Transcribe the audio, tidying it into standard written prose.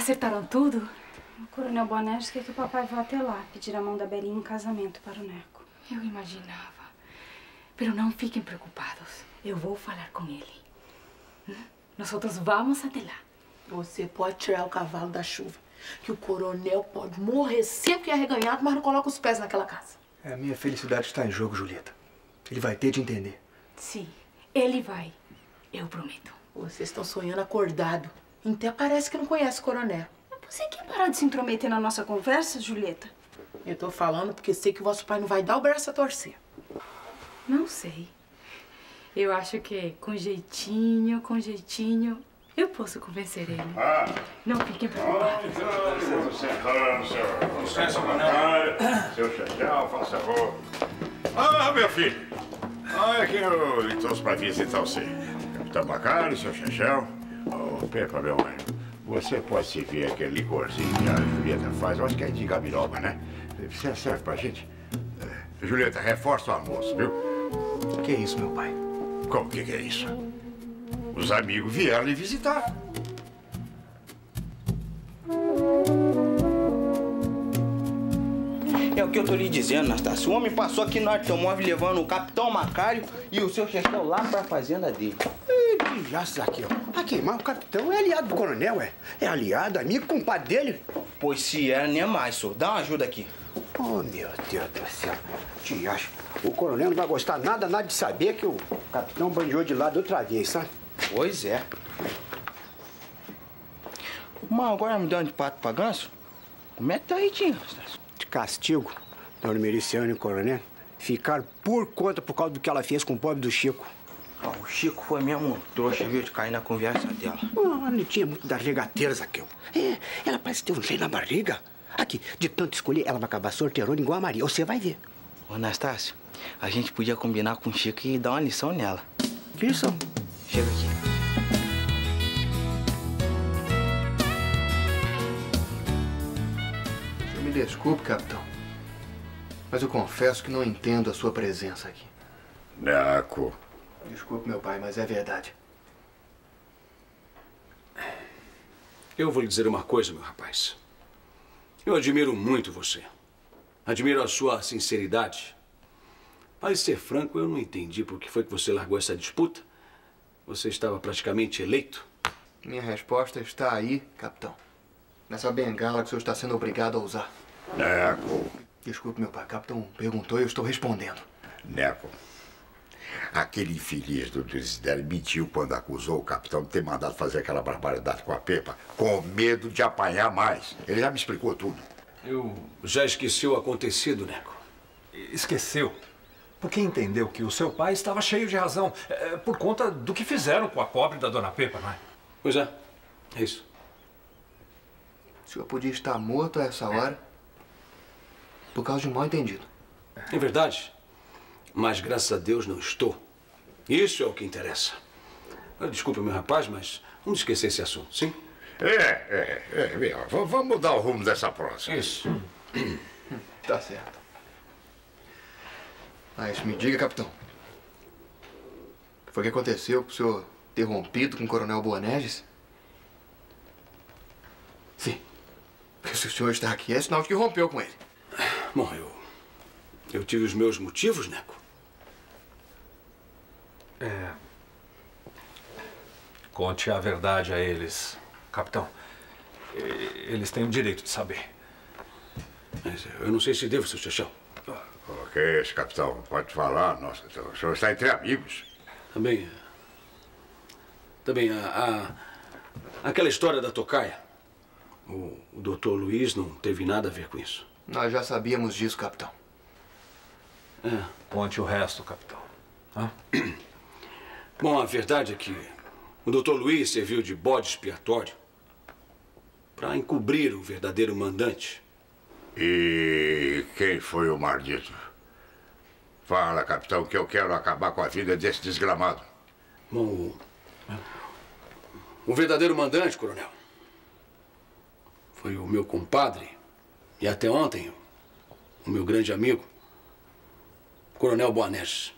Acertaram tudo? O Coronel Boanerges quer que o papai vá até lá, pedir a mão da Belinha em casamento para o Neco. Eu imaginava. Pero não fiquem preocupados. Eu vou falar com ele. Nós vamos até lá. Você pode tirar o cavalo da chuva, que o coronel pode morrer seco e arreganhado, mas não coloca os pés naquela casa. A minha felicidade está em jogo, Julieta. Ele vai ter de entender. Sim, ele vai. Eu prometo. Vocês estão sonhando acordado. Até parece que não conhece o coronel. Você quer parar de se intrometer na nossa conversa, Julieta? Eu tô falando porque sei que o vosso pai não vai dar o braço a torcer. Não sei. Eu acho que com jeitinho, eu posso convencer ele. Não fiquem preocupados. Licença, coronel. Seu Chechel, faça favor. Ah, meu filho. É que eu trouxe pra visitar você. Capitão Macário, seu Chechel. Ô, Pepa, meu anjo, você pode servir aquele licorzinho que a Julieta faz. Eu acho que é de gabiroba, né? Você serve pra gente? Julieta, reforça o almoço, viu? Que é isso, meu pai? Como que é isso? Os amigos vieram lhe visitar. É o que eu tô lhe dizendo, Anastácio. O homem passou aqui no automóvel levando o Capitão Macário e o seu Chechel lá pra fazenda dele. Que jaço, Zaqueu. Aqui, mas o capitão é aliado do coronel, é? É aliado, amigo, compadre dele? Pois se era, nem mais, senhor. Dá uma ajuda aqui. Oh, meu Deus do céu. Te acho. O coronel não vai gostar nada de saber que o capitão bandeou de lado outra vez, sabe? Pois é. Mas agora me dando de pato pra ganso? Como é que tá aí, tio, Anastácio? De castigo, Dona Mericiano e o coronel ficaram por causa do que ela fez com o pobre do Chico. O Chico foi mesmo um trouxa, viu, de cair na conversa dela. Ela não tinha muito das regateiras, Zaqueu. É, ela parece ter um cheio na barriga. Aqui, de tanto escolher, ela vai acabar sorteirona igual a Maria. Você vai ver. Ô, Anastácio, a gente podia combinar com o Chico e dar uma lição nela. Que lição? Chega aqui. Me desculpe, capitão. Mas eu confesso que não entendo a sua presença aqui. Neco. Desculpe, meu pai, mas é verdade. Eu vou lhe dizer uma coisa, meu rapaz. Eu admiro muito você. Admiro a sua sinceridade. Mas, ser franco, eu não entendi por que foi que você largou essa disputa. Você estava praticamente eleito. Minha resposta está aí, capitão. Nessa bengala que o senhor está sendo obrigado a usar. Neco. Desculpe, meu pai. O capitão perguntou e eu estou respondendo. Neco. Aquele infeliz do Desidério mentiu quando acusou o capitão de ter mandado fazer aquela barbaridade com a Pepa, com medo de apanhar mais. Ele já me explicou tudo. Eu já esqueci o acontecido, Neco. Esqueceu? Porque entendeu que o seu pai estava cheio de razão, por conta do que fizeram com a pobre da dona Pepa, não é? Pois é, é isso. O senhor podia estar morto a essa hora por causa de um mal-entendido. É verdade. Mas, graças a Deus, não estou. Isso é o que interessa. Desculpa, meu rapaz, mas vamos esquecer esse assunto, sim? Vamos mudar o rumo dessa próxima. Isso. Tá certo. Mas me diga, capitão. O que foi que aconteceu pro senhor ter rompido com o coronel Boanerges? Sim. Porque se o senhor está aqui, é sinal de que rompeu com ele. Bom, eu tive os meus motivos, Neco. Conte a verdade a eles, capitão. Eles têm o direito de saber. Mas eu não sei se devo, seu Chechel. O que é esse, capitão? Pode falar. Nossa, o senhor está entre amigos. Também, aquela história da tocaia. O doutor Luiz não teve nada a ver com isso. Nós já sabíamos disso, capitão. Conte o resto, capitão. Bom, a verdade é que o doutor Luiz serviu de bode expiatório para encobrir o verdadeiro mandante. E quem foi o maldito? Fala, capitão, que eu quero acabar com a vida desse desgramado. Bom, o verdadeiro mandante, coronel, foi o meu compadre e até ontem o meu grande amigo, Coronel Boanerges.